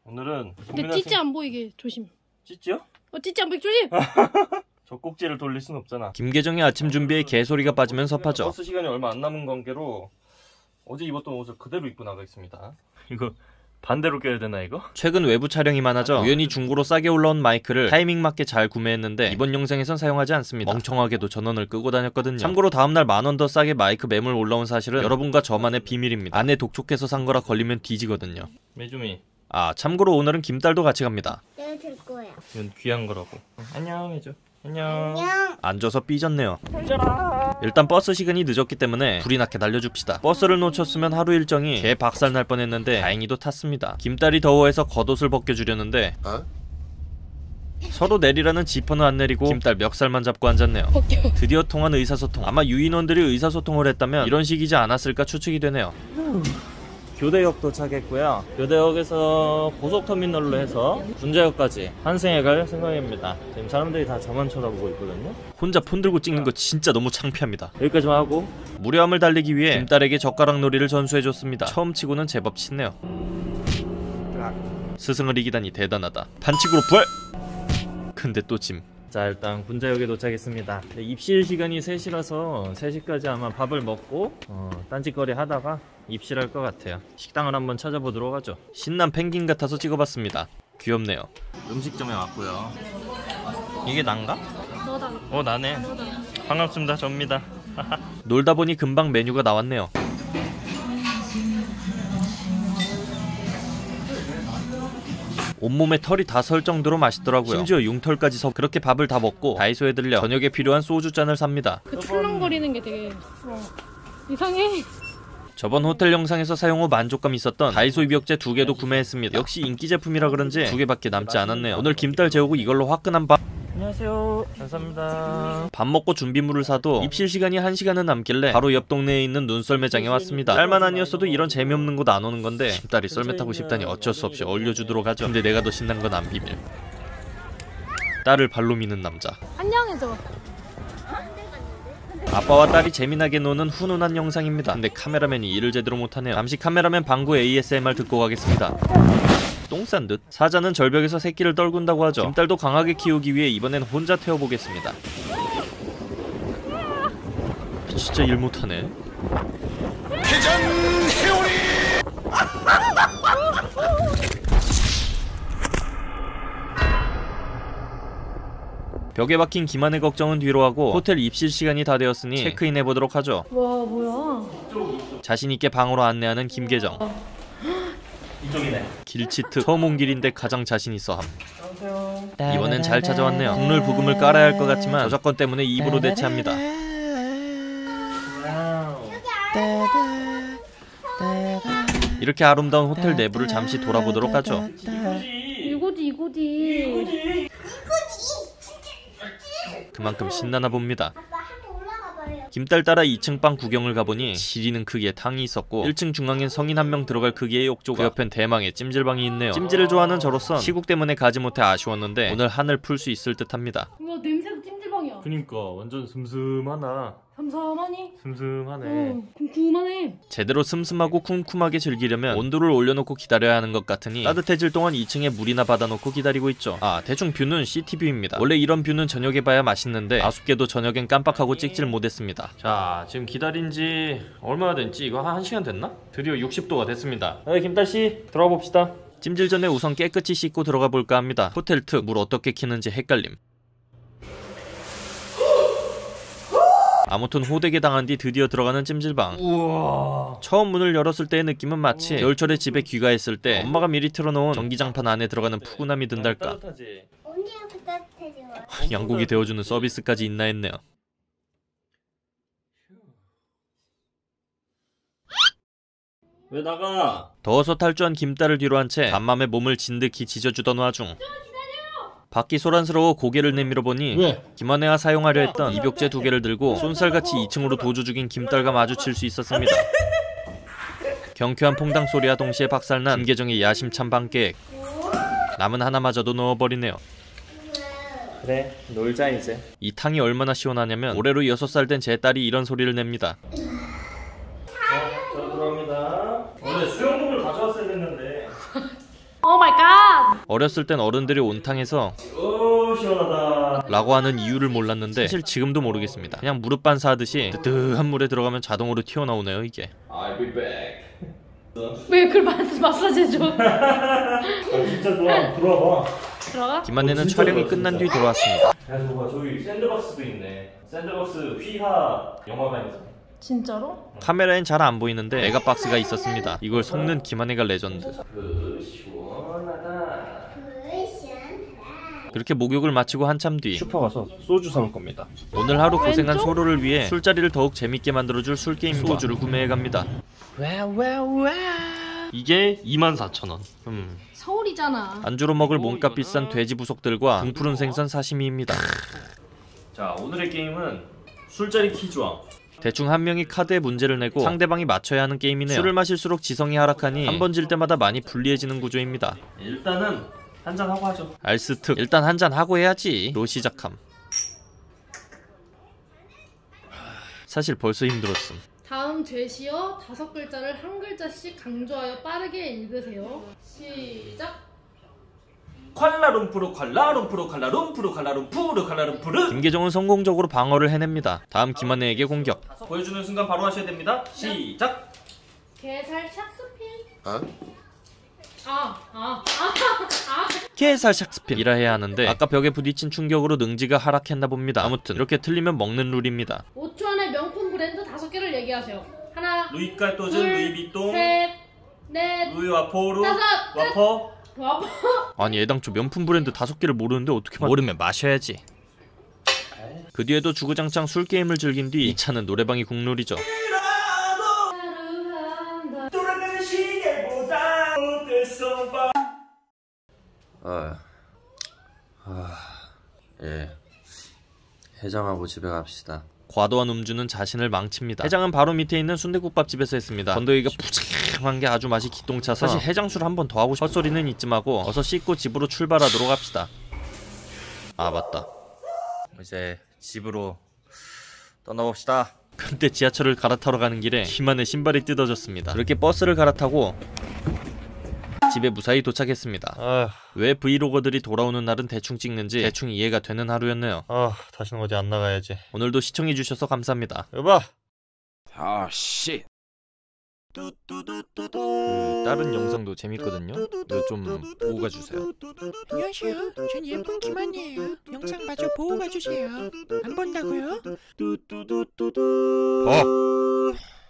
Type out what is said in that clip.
오늘은 근데 찌찌 안 보이게 조심. 찌찌요? 찌찌 안 보이게 조심! 젖꼭지를 돌릴 순 없잖아. 김계정의 아침 준비에 개소리가 빠지면 섭하죠. 버스 시간이 얼마 안 남은 관계로 어제 입었던 옷을 그대로 입고 나가 있습니다. 이거 반대로 껴야 되나 이거? 최근 외부 촬영이 많아져 우연히 중고로 싸게 올라온 마이크를 타이밍 맞게 잘 구매했는데 이번 영상에선 사용하지 않습니다. 멍청하게도 전원을 끄고 다녔거든요. 참고로 다음날 10,000원 더 싸게 마이크 매물 올라온 사실은 여러분과 저만의 비밀입니다. 안에 독촉해서 산 거라 걸리면 뒤지거든요. 메주미. 아 참고로 오늘은 김딸도 같이 갑니다. 내가 들 거야. 이건 귀한 거라고. 안녕 해줘. 안녕. 안녕. 앉아서 삐졌네요. 일단 버스 시간이 늦었기 때문에 불이 나게 달려줍시다. 버스를 놓쳤으면 하루 일정이 개 박살 날 뻔했는데 다행히도 탔습니다. 김딸이 더워해서 겉옷을 벗겨주려는데 서로 내리라는 지퍼는 안 내리고 김딸 멱살만 잡고 앉았네요. 드디어 통한 의사소통. 아마 유인원들이 의사소통을 했다면 이런 식이지 않았을까 추측이 되네요. 교대역 도착했고요. 교대역에서 고속터미널로 해서 군자역까지 환승해 갈 생각입니다. 지금 사람들이 다 저만 쳐다보고 있거든요. 혼자 폰 들고 찍는 거 진짜 너무 창피합니다. 여기까지만 하고 무료함을 달리기 위해 김딸에게 젓가락 놀이를 전수해줬습니다. 처음 치고는 제법 친네요. 스승을 이기다니 대단하다. 반칙으로 부활! 근데 또 짐. 자 일단 군자역에 도착했습니다. 입실 시간이 3시라서 3시까지 아마 밥을 먹고 딴짓거리 하다가 입실할 것 같아요. 식당을 한번 찾아보도록 하죠. 신난 펭귄 같아서 찍어봤습니다. 귀엽네요. 음식점에 왔고요. 이게 난가? 너다. 나네. 반갑습니다. 접니다. 놀다 보니 금방 메뉴가 나왔네요. 온몸에 털이 다 설 정도로 맛있더라고요. 심지어 융털까지 서 그렇게 밥을 다 먹고 다이소에 들려 저녁에 필요한 소주잔을 삽니다. 그 출렁거리는 게 되게 이상해. 저번 호텔 영상에서 사용 후 만족감 있었던 다이소 입욕제 2개도 구매했습니다. 역시 인기 제품이라 그런지 2개밖에 남지 않았네요. 오늘 김딸 재우고 이걸로 화끈한 밥. 안녕하세요. 감사합니다. 밥 먹고 준비물을 사도 입실 시간이 1시간은 남길래 바로 옆 동네에 있는 눈썰 매장에 왔습니다. 딸만 아니었어도 이런 재미없는 곳 안 오는 건데 김딸이 썰매 타고 싶다니 어쩔 수 없이 얼려주도록 하죠. 근데 내가 더 신난 건 안 비밀. 딸을 발로 미는 남자. 안녕해줘. 아빠와 딸이 재미나게 노는 훈훈한 영상입니다. 근데 카메라맨이 일을 제대로 못하네요. 잠시 카메라맨 방구 ASMR 듣고 가겠습니다. 똥 싼 듯. 사자는 절벽에서 새끼를 떨군다고 하죠. 김딸도 강하게 키우기 위해 이번엔 혼자 태워보겠습니다. 진짜 일 못하네. 회전 회오리! 벽에 박힌 기만의 걱정은 뒤로 하고 호텔 입실 시간이 다 되었으니 체크인 해보도록 하죠. 와 뭐야. 자신있게 방으로 안내하는 김계정. 이쪽이네. 길치트. 처음 온 길인데 가장 자신있어 함. 이번엔 잘 찾아왔네요. 국룰 부금을 깔아야 할 것 같지만 저작권 때문에 입으로 대체합니다. 이렇게 아름다운 호텔 내부를 잠시 돌아보도록 하죠. 이거지. 그만큼 신나나 봅니다. 김딸 따라 2층 방 구경을 가보니 지리는 크기의 탕이 있었고 1층 중앙엔 성인 1명 들어갈 크기의 욕조가, 그 옆엔 대망의 찜질방이 있네요. 찜질을 좋아하는 저로선 시국 때문에 가지 못해 아쉬웠는데 오늘 한을 풀 수 있을 듯합니다. 우와 냄새도 찜질방이야. 그니까 완전 슴슴하다. 삼삼하니? 슴슴하네. 궁금하네. 제대로 슴슴하고 쿰쿰하게 즐기려면 온도를 올려놓고 기다려야 하는 것 같으니 따뜻해질 동안 2층에 물이나 받아놓고 기다리고 있죠. 아 대충 뷰는 시티뷰입니다. 원래 이런 뷰는 저녁에 봐야 맛있는데 아쉽게도 저녁엔 깜빡하고 찍질 못했습니다. 자 지금 기다린지 얼마나 됐지? 이거 한 1시간 됐나? 드디어 60도가 됐습니다. 김딸씨 들어가 봅시다. 찜질 전에 우선 깨끗이 씻고 들어가 볼까 합니다. 호텔 특 물 어떻게 키는지 헷갈림. 아무튼 호되게 당한 뒤 드디어 들어가는 찜질방. 우와. 처음 문을 열었을 때의 느낌은 마치 겨울철에 집에 귀가했을 때 엄마가 미리 틀어놓은 전기장판 안에 들어가는 푸근함이 든달까. 언제 이렇게 따뜻해져? 양고기 데워주는 서비스까지 있나 했네요. 왜 나가? 더워서 탈주한 김딸을 뒤로 한 채 간맘에 몸을 진득히 지져주던 와중 밖이 소란스러워 고개를 내밀어 보니 왜? 김한혜가 사용하려 했던 입욕제 2개를 들고 쏜살같이 2층으로 도주 중인 김딸과 마주칠 수 있었습니다. 경쾌한 퐁당 소리와 동시에 박살난 김계정의 야심찬 방계획. 남은 하나마저도 넣어버리네요. 그래 놀자 이제. 이 탕이 얼마나 시원하냐면 올해로 6살 된 제 딸이 이런 소리를 냅니다. 저 들어갑니다. 원래 수영복을 가져왔어야 됐는데. 오 마이 갓. 어렸을 땐 어른들이 온탕에서 오 시원하다 라고 하는 이유를 몰랐는데 사실 지금도 모르겠습니다. 그냥 무릎 반사하듯이 뜨뜻한 물에 들어가면 자동으로 튀어나오네요 이게. I'll be back. 왜 그걸 마사지 해줘? 아 진짜 좋아. 들어와봐. 들어가? 김한혜는 촬영이 끝난 뒤 돌아왔습니다. 야 저거 저기 샌드박스도 있네. 샌드박스 휘하 영화관이잖아. 진짜로? 카메라엔 잘 안 보이는데 메가박스가 있었습니다. 이걸 속는 김한혜가 레전드. 시원하다. 그렇게 목욕을 마치고 한참 뒤 슈퍼 가서 소주 사올 겁니다. 오늘 하루 고생한 왼쪽? 서로를 위해 술자리를 더욱 재밌게 만들어줄 술게임과 소주를 구매해갑니다. 이게 24,000원. 서울이잖아. 안주로 먹을 몸값 비싼 돼지 부속들과 붕푸른 생선 사시미입니다. 자 오늘의 게임은 술자리 퀴즈왕. 대충 한 명이 카드에 문제를 내고 상대방이 맞춰야 하는 게임이네요. 술을 마실수록 지성이 하락하니 한 번 질 때마다 많이 불리해지는 구조입니다. 일단은 한잔 하고 하죠. 알스특 일단 한잔 하고 해야지 로 시작함. 사실 벌써 힘들었음. 다음 제시어 5글자를 한 글자씩 강조하여 빠르게 읽으세요. 시작. 콸라룸푸르 콸라룸푸르 콸라룸푸르 콸라룸푸르 콸라룸푸르. 김계정은 성공적으로 방어를 해냅니다. 다음 김한혜에게 공격. 보여주는 순간 바로 하셔야 됩니다. 시작. 게살 샥스필. 어? 게살 샥스필이라 해야 하는데 아까 벽에 부딪힌 충격으로 능지가 하락했나 봅니다. 아무튼 이렇게 틀리면 먹는 룰입니다. 5초 안에 명품 브랜드 5개를 얘기하세요. 하나, 루이 깔또즈, 둘, 루이비통, 셋, 넷, 루이 와포르, 다섯, 와퍼. 와봐. 아니 애당초 명품 브랜드 5개를 모르는데 어떻게 모르면 마셔야지. 그 뒤에도 주구장창 술게임을 즐긴 뒤 2차는 노래방이 국룰이죠. 돌아가는 시계보다 어땠어 봐. 예. 해장하고 집에 갑시다. 과도한 음주는 자신을 망칩니다. 해장은 바로 밑에 있는 순댓국밥집에서 했습니다. 건더기가 푸짐한 게 아주 맛이 기똥차서 사실 해장술 한 번 더 하고 싶어. 헛소리는 잊지 마고 어서 씻고 집으로 출발하도록 합시다. 아 맞다, 이제 집으로 떠나봅시다. 그때 지하철을 갈아타러 가는 길에 김한의 신발이 뜯어졌습니다. 그렇게 버스를 갈아타고 집에 무사히 도착했습니다. 왜 브이로거들이 돌아오는 날은 대충 찍는지 대충 이해가 되는 하루였네요. 다시는 어디 안 나가야지. 오늘도 시청해주셔서 감사합니다. 여봐. 씨. 그 다른 영상도 재밌거든요. 이거 좀 보고 가주세요. 안녕하세요. 전 예쁜 김한이에요. 영상 마저 보고 가주세요. 안 본다고요? 어.